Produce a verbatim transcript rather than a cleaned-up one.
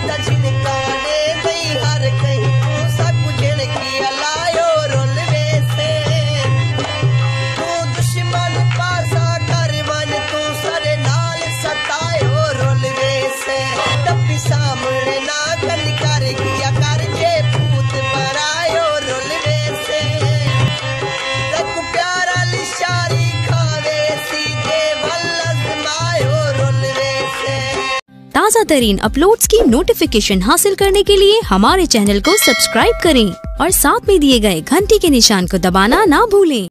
ताज़ा तरीन अपलोड्स की नोटिफिकेशन हासिल करने के लिए हमारे चैनल को सब्सक्राइब करें और साथ में दिए गए घंटी के निशान को दबाना ना भूलें।